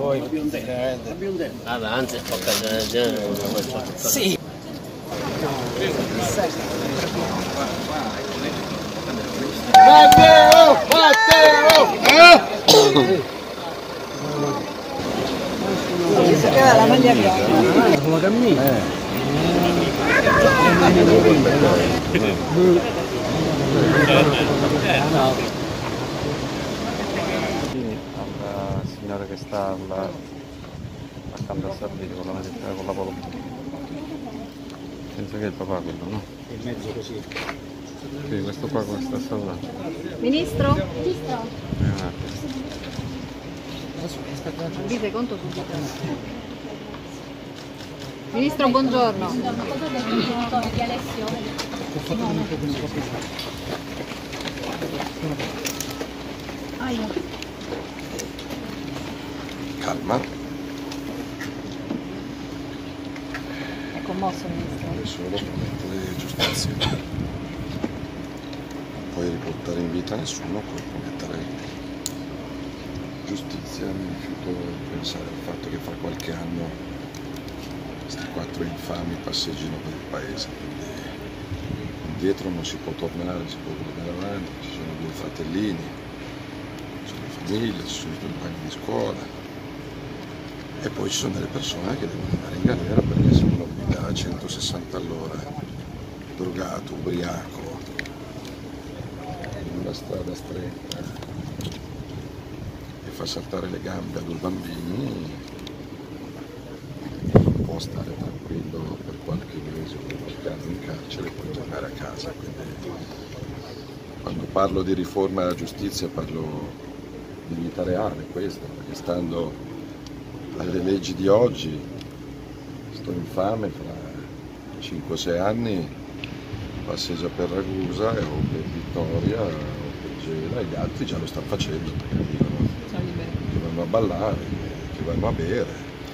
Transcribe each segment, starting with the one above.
poi veramente. Avanti, Sì. Matteo! Matteo! Si chiama la maglia bianca. Come cammina? Alla signora che sta accanto a Sardegna con la polpa. Penso che è il papà quello, no? In mezzo così. Sì, questo qua come sta salvando. Ministro? Ministro? Vi fai conto subito. Ministro, buongiorno. Cosa del genitore di Alessio? Calma. È commosso, Ministro. Adesso lo strumento di giustizia. Non puoi riportare in vita nessuno, puoi promettere giustizia. Mi rifiuto di pensare al fatto che fra qualche anno questi 4 infami passeggino per il paese. Quindi indietro non si può tornare, si può andare avanti. Ci sono 2 fratellini, ci sono famiglie, ci sono i compagni di scuola. E poi ci sono delle persone che devono andare in galera perché se uno guida a 160 all'ora, drogato, ubriaco, in una strada stretta e fa saltare le gambe a 2 bambini, non può stare tranquillo per qualche mese o qualche anno in carcere e poi tornare a casa. Quindi, quando parlo di riforma della giustizia parlo di vita reale, questa, perché stando alle leggi di oggi, sto infame fra 5-6 anni passeggia per Ragusa o per Vittoria o per Gela, e gli altri già lo stanno facendo perché arrivano, che vanno a ballare, che vanno a bere.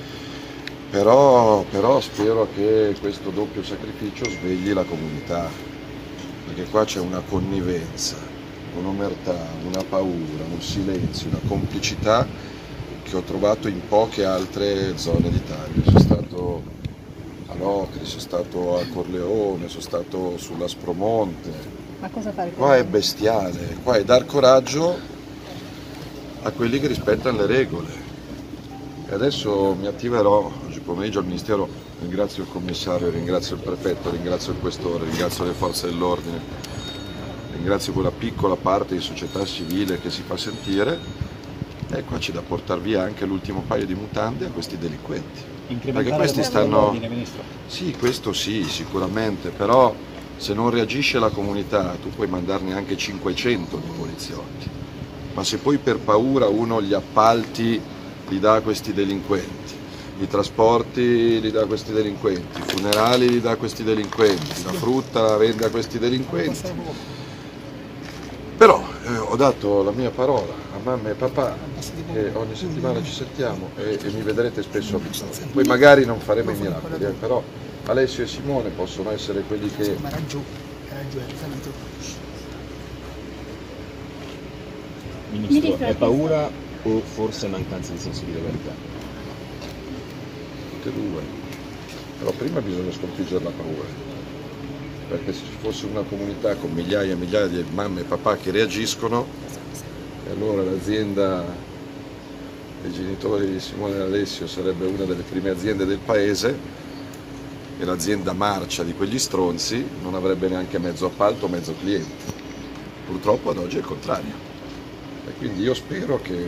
Però spero che questo doppio sacrificio svegli la comunità, perché qua c'è una connivenza, un'omertà, una paura, un silenzio, una complicità che ho trovato in poche altre zone d'Italia. Sono stato a Locri, sono stato a Corleone, sono stato sull'Aspromonte. Ma cosa fare? Qua è bestiale, qua è dar coraggio a quelli che rispettano le regole. E adesso mi attiverò oggi pomeriggio al Ministero, ringrazio il commissario, ringrazio il prefetto, ringrazio il questore, ringrazio le forze dell'ordine, ringrazio quella piccola parte di società civile che si fa sentire. E qua c'è da portare via anche l'ultimo paio di mutande a questi delinquenti. Perché questi stanno... Ministro. Sì, questo sì, sicuramente, però se non reagisce la comunità tu puoi mandarne anche 500 di poliziotti. Ma se poi per paura uno gli appalti li dà a questi delinquenti, i trasporti li dà a questi delinquenti, i funerali li dà a questi delinquenti, la frutta la vende a questi delinquenti. Però ho dato la mia parola a mamma e papà che ogni settimana ci sentiamo e mi vedrete spesso a Vittoria. Poi magari non faremo i miracoli, però Alessio e Simone possono essere quelli che... Ministro, è paura o forse mancanza di senso di legalità? Tutte e 2. Però prima bisogna sconfiggere la paura. Perché se ci fosse una comunità con migliaia e migliaia di mamme e papà che reagiscono, e allora l'azienda dei genitori di Simone e Alessio sarebbe una delle prime aziende del paese e l'azienda marcia di quegli stronzi non avrebbe neanche mezzo appalto, mezzo cliente. Purtroppo ad oggi è il contrario. E quindi io spero che...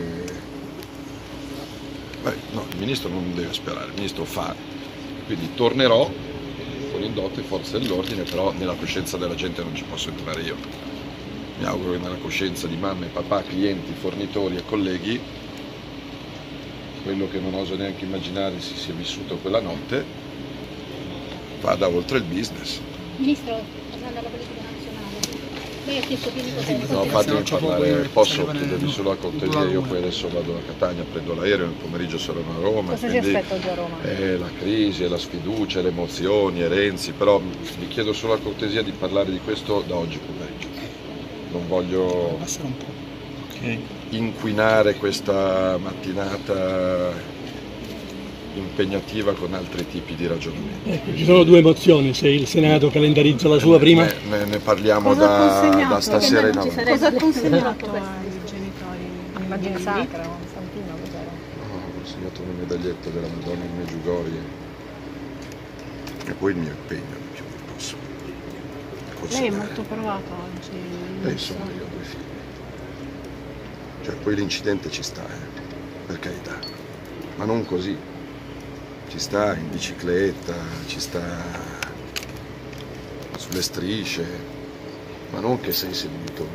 no, il Ministro non deve sperare, il Ministro fa. Quindi tornerò con in dote forze dell'ordine, però nella coscienza della gente non ci posso entrare io. Mi auguro che nella coscienza di mamma e papà, clienti, fornitori e colleghi, quello che non oso neanche immaginare si sia vissuto quella notte, vada oltre il business. Ministro, tornando alla politica nazionale, lei ha chiesto pieni poteri. No, fatemi parlare, posso chiedervi solo la cortesia, io poi adesso vado a Catania, prendo l'aereo, nel pomeriggio sarò a Roma. Cosa si aspetta oggi a Roma? La crisi, la sfiducia, le emozioni, e Renzi, però vi chiedo solo la cortesia di parlare di questo da oggi pomeriggio. Non voglio inquinare questa mattinata impegnativa con altri tipi di ragionamenti. Ecco, ci sono due mozioni, se il Senato calendarizza la sua prima. Ne parliamo da stasera in avanti. Cosa ha consegnato ai genitori? Immagine sacra, un santino, cos'era? No, ho consegnato una medaglietta della Madonna in Medjugorje e poi il mio impegno più che posso. Lei è molto provato oggi. Insomma, io ho 2 figli. Cioè, poi l'incidente ci sta, per carità, ma non così. Ci sta in bicicletta, ci sta sulle strisce, ma non che sei seduto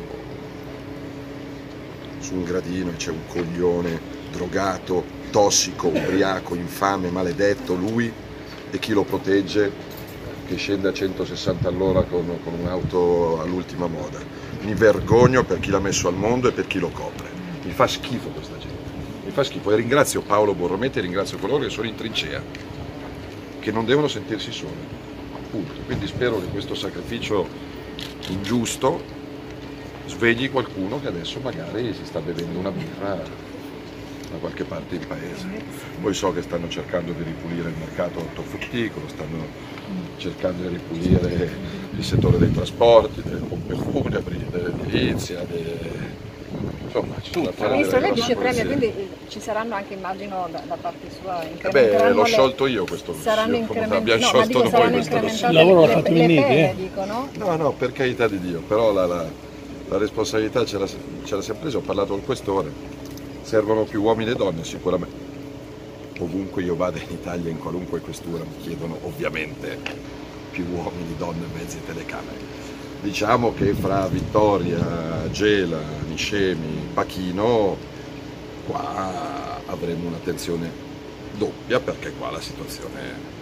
su un gradino e c'è un coglione drogato, tossico, ubriaco, infame, maledetto, lui e chi lo protegge che scende a 160 all'ora con un'auto all'ultima moda. Mi vergogno per chi l'ha messo al mondo e per chi lo copre. Mi fa schifo questa gente. Mi fa schifo e ringrazio Paolo Borromete e ringrazio coloro che sono in trincea, che non devono sentirsi soli, appunto. Quindi spero che questo sacrificio ingiusto svegli qualcuno che adesso magari si sta bevendo una birra da qualche parte in paese. Poi so che stanno cercando di ripulire il mercato ortofrutticolo, stanno cercando di ripulire il settore dei trasporti, delle pompe funebri, dell'edilizia, insomma, ci sono da fare. Ministro, lei delle dice grosse premio, pulizie. quindi ci saranno anche, immagino, da parte sua L'ho sciolto io questo saranno abbiamo sciolto noi questo incrementate Il lavoro l'ha le fatto Minniti, pene, dicono? No, per carità di Dio, però la responsabilità ce l'ha sempre presa, ho parlato col questore, servono più uomini e donne sicuramente. Ovunque io vada in Italia, in qualunque questura, mi chiedono ovviamente più uomini, donne, mezzi e telecamere. Diciamo che fra Vittoria, Gela, Niscemi, Pachino, qua avremo un'attenzione doppia perché qua la situazione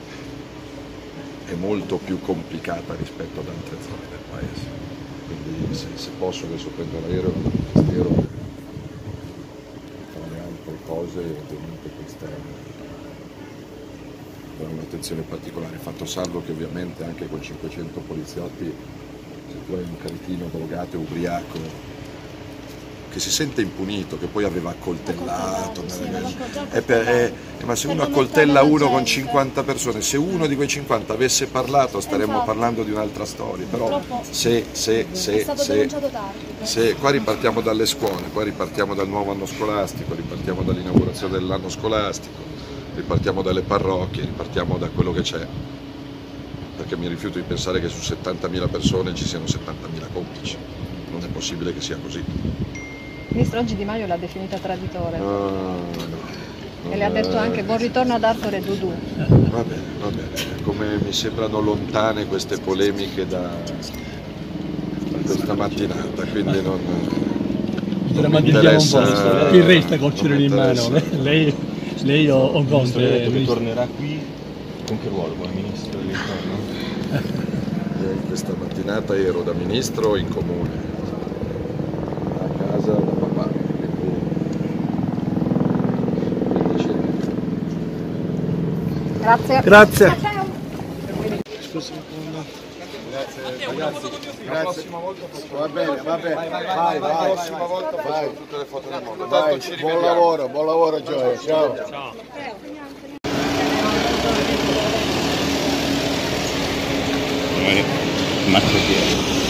è molto più complicata rispetto ad altre zone del paese. Quindi se posso adesso prendo l'aereo al Ministero tra le altre cose ovviamente questa è un'attenzione particolare, fatto salvo che ovviamente anche con 500 poliziotti se tu hai un cretino drogato e ubriaco che si sente impunito, che poi aveva accoltellato, ma se uno accoltella uno con 50 persone, se uno di quei 50 avesse parlato staremmo parlando di un'altra storia, però se qua ripartiamo dalle scuole, qua ripartiamo dal nuovo anno scolastico, ripartiamo dall'inaugurazione dell'anno scolastico, ripartiamo dalle parrocchie, ripartiamo da quello che c'è, perché mi rifiuto di pensare che su 70.000 persone ci siano 70.000 complici, non è possibile che sia così. Ministro, oggi Di Maio l'ha definita traditore e le ha Non- detto anche buon ritorno ad Artore Dudu. Va bene, come mi sembrano lontane queste polemiche da questa mattinata, quindi non mi Drammatizziamo un interessa. po'. Chi resta col non cielo mi in mano? interessa. Lei o Ministro, lei ha detto Conte? che tornerà qui con che ruolo? Come Ministro dell'Interno? Io in questa mattinata ero da ministro in comune, a casa da papà, quindi c'è. Grazie. Grazie. La prossima volta va bene, vai. La prossima volta faccio tutte le foto del mondo. Vai, Tanto ci rivediamo. buon lavoro Gioia, ciao. Marco Piero.